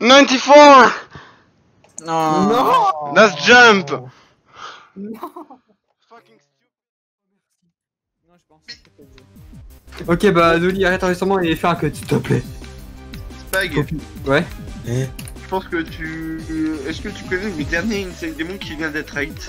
94! Non. Non. Let's jump! Non. Fucking Non, je pense. Ok, bah, Dolly, arrête l'enregistrement et fais un cut, s'il te plaît. Spag, Ouais. je pense que tu... Est-ce que tu connais le dernier Insane Demon qui vient d'être rate?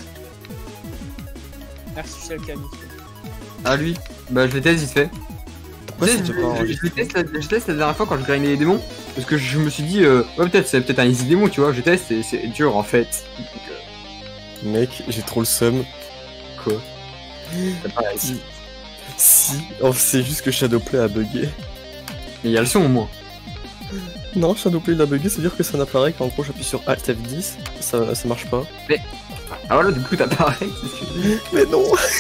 Merci, Shalkani. Ah, lui. Bah, je le teste vite fait. Pourquoi Tu sais, c'était pas je teste la dernière fois quand je grindais les démons. Parce que je me suis dit, ouais, peut-être, c'est peut-être un easy démon, tu vois. Je teste et c'est dur en fait. Donc, Mec, j'ai trop le seum. quoi. C'est pareil. Si, oh, c'est juste que Shadowplay a bugué. Mais il y a le son au moins. Non, Shadowplay il a bugué, c'est-à-dire que ça n'apparaît qu'en gros j'appuie sur Alt F10, ça marche pas. Ah voilà, du coup, t'as pareil. Mais non.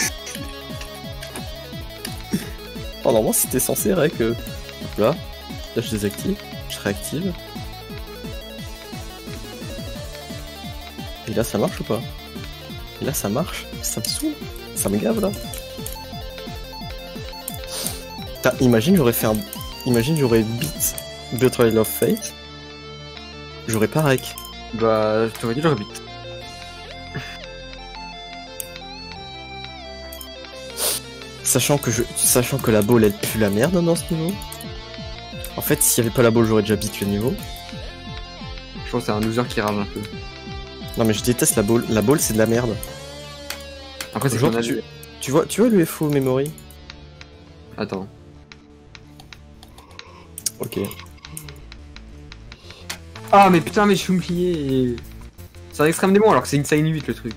Oh, normalement c'était censé rec. Donc là je désactive, je réactive. Et là ça marche ou pas? Et là ça marche, ça me saoule, ça me gave là. Imagine j'aurais fait un... Imagine j'aurais beat Betrayal of Fate. J'aurais pas rec. Bah, je t'aurais dit, j'aurais vite. Sachant que la ball elle pue la merde dans ce niveau. En fait s'il y avait pas la ball j'aurais déjà beat le niveau. Je pense que c'est un loser qui rage un peu. Non mais je déteste la ball. La ball c'est de la merde. Après, c'est Genre, qu'on a tu vois l'UFO memory? Attends. Ok. Ah, mais putain, mais je suis oublié. C'est un extrême démon alors que c'est Insane 8 le truc.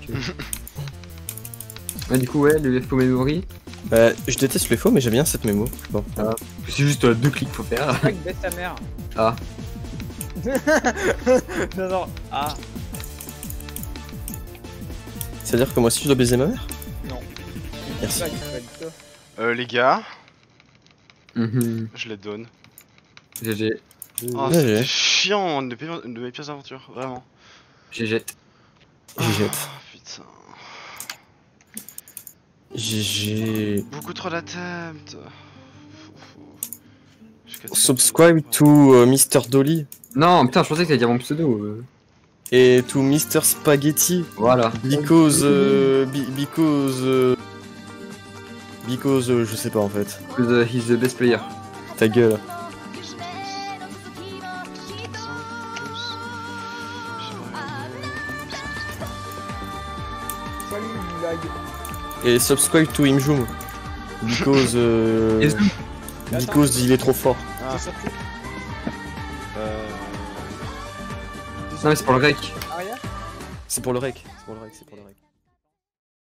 Ouais, du coup, ouais, le FO Memory. Bah, je déteste l'UFO mais j'aime bien cette mémo. Bon. C'est juste 2 clics faut faire. Spag, baisse ta mère. Ah. Non, non. Ah. C'est-à-dire que moi aussi je dois baiser ma mère? Non. Merci. Spag, pas du tout. Les gars, Mhm. je les donne. GG. Oh, Ouais, c'était chiant de mes pires aventures, vraiment. GG. J'y jette. Ah, putain. GG. Beaucoup trop d'attempt. Subscribe to Mr. Dolly Non, putain, je pensais que t'allais dire mon pseudo. et to Mr. Spaghetti Voilà. because je sais pas en fait. Because he's the best player. Ta gueule. Salut, lag. Et subscribe to Imjum because Et Zoom. because il est trop fort. Ah. C'est sorti. Non, mais c'est pour le rec. Aria. C'est pour le rec. C'est pour le rec.